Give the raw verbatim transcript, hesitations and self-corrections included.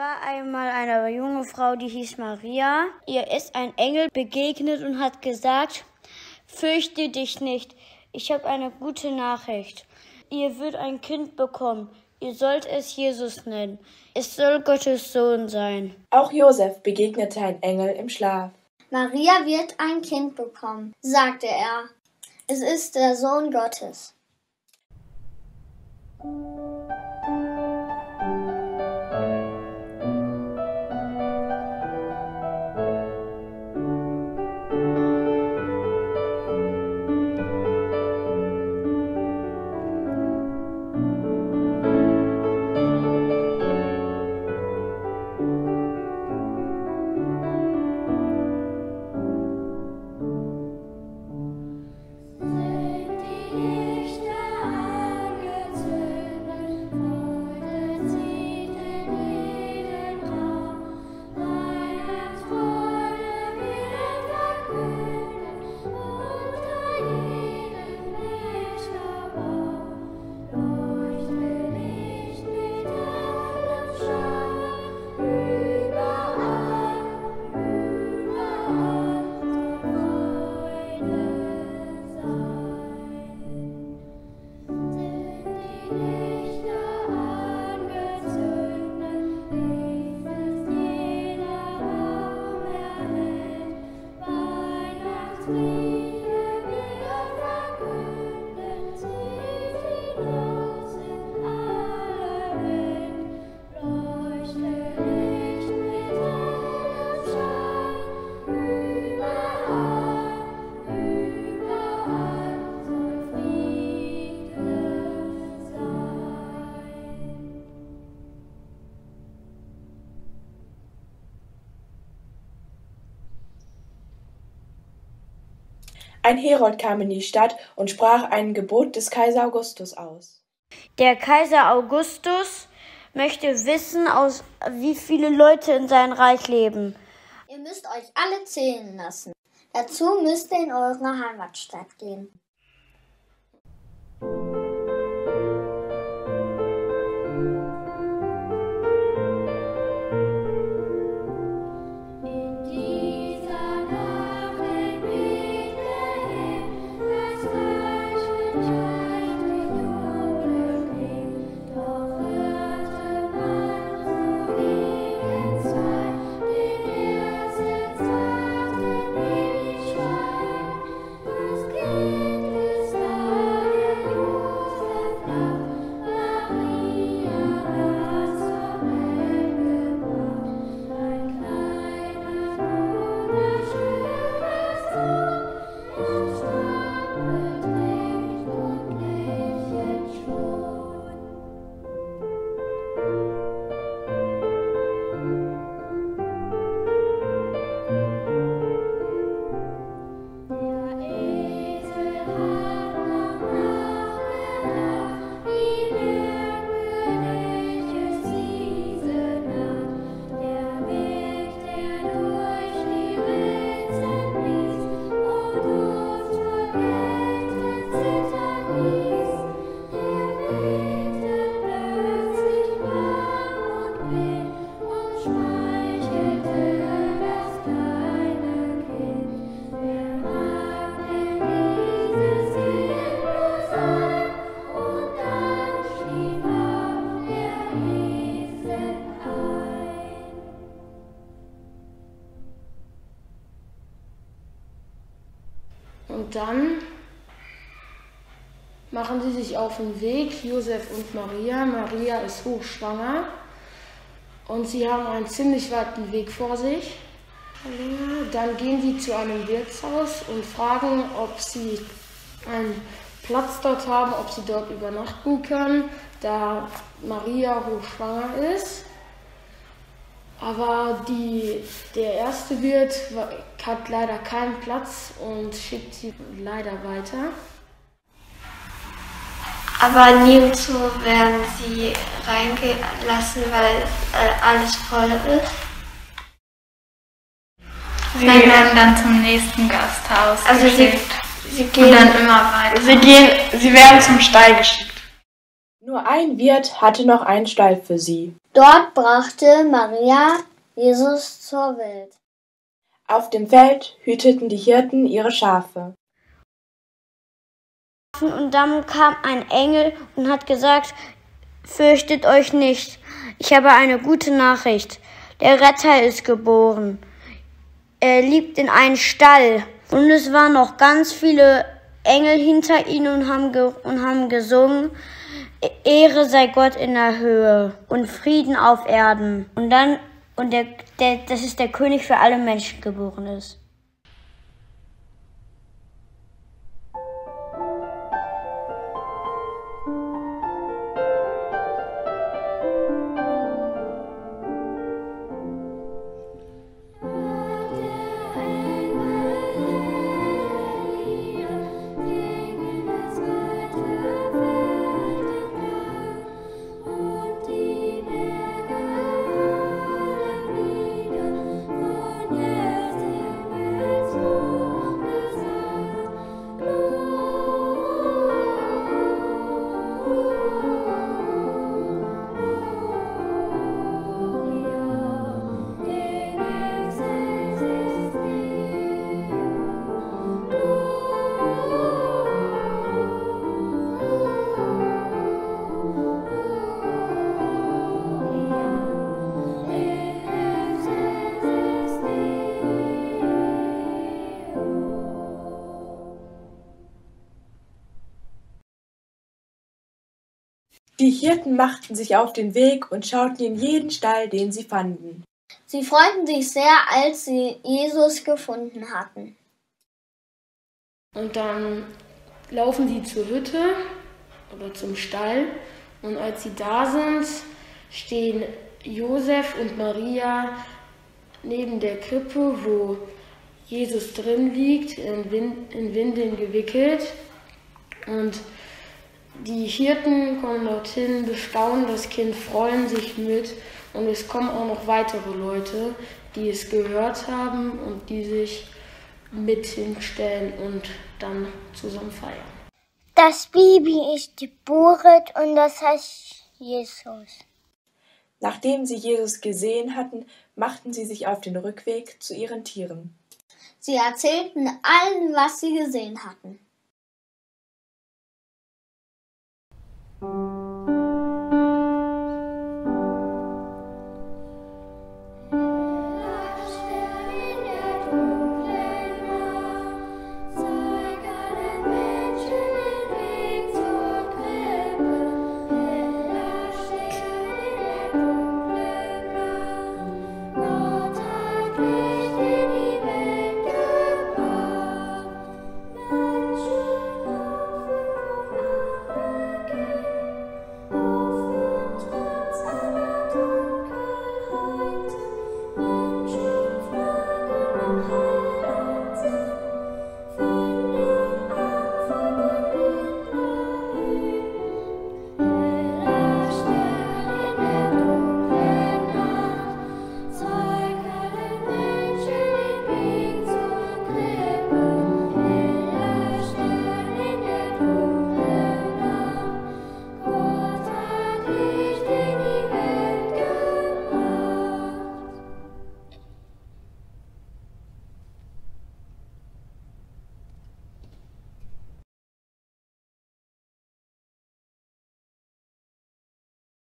war einmal eine junge Frau, die hieß Maria. Ihr ist ein Engel begegnet und hat gesagt, fürchte dich nicht, ich habe eine gute Nachricht. Ihr wird ein Kind bekommen, ihr sollt es Jesus nennen. Es soll Gottes Sohn sein. Auch Josef begegnete ein Engel im Schlaf. Maria wird ein Kind bekommen, sagte er. Es ist der Sohn Gottes. Ein Herold kam in die Stadt und sprach ein Gebot des Kaiser Augustus aus. Der Kaiser Augustus möchte wissen, aus wie viele Leute in seinem Reich leben. Ihr müsst euch alle zählen lassen. Dazu müsst ihr in eure Heimatstadt gehen. Und dann machen sie sich auf den Weg, Josef und Maria. Maria ist hochschwanger und sie haben einen ziemlich weiten Weg vor sich. Dann gehen sie zu einem Wirtshaus und fragen, ob sie einen Platz dort haben, ob sie dort übernachten können, da Maria hochschwanger ist. Aber die, der erste Wirt hat leider keinen Platz und schickt sie leider weiter. Aber nirgendwo werden sie reingelassen, weil äh, alles voll ist. Sie werden dann zum nächsten Gasthaus also geschickt sie, sie gehen, und dann immer weiter. Sie, gehen, sie werden zum Stall geschickt. Nur ein Wirt hatte noch einen Stall für sie. Dort brachte Maria Jesus zur Welt. Auf dem Feld hüteten die Hirten ihre Schafe. Und dann kam ein Engel und hat gesagt, fürchtet euch nicht, ich habe eine gute Nachricht. Der Retter ist geboren. Er liegt in einem Stall. Und es waren noch ganz viele Engel hinter ihnen und haben, ge- und haben gesungen, Ehre sei Gott in der Höhe und Frieden auf Erden. Und dann, und der, der, das ist der König für alle Menschen geboren ist. Die Hirten machten sich auf den Weg und schauten in jeden Stall, den sie fanden. Sie freuten sich sehr, als sie Jesus gefunden hatten. Und dann laufen sie zur Hütte oder zum Stall. Und als sie da sind, stehen Josef und Maria neben der Krippe, wo Jesus drin liegt, in, Wind, in Windeln gewickelt. Und die Hirten kommen dorthin, bestaunen das Kind, freuen sich mit. Und es kommen auch noch weitere Leute, die es gehört haben und die sich mit hinstellen und dann zusammen feiern. Das Baby ist geboren und das heißt Jesus. Nachdem sie Jesus gesehen hatten, machten sie sich auf den Rückweg zu ihren Tieren. Sie erzählten allen, was sie gesehen hatten.